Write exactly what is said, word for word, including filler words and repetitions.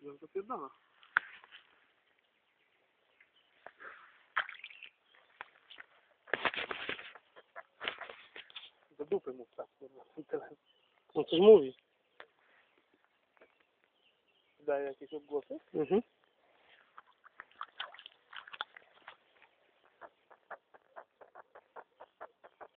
No to pierdala. Do dupy mu wstać, kurwa, tyle. On coś mówi. Daje jakieś odgłosy? Mhm.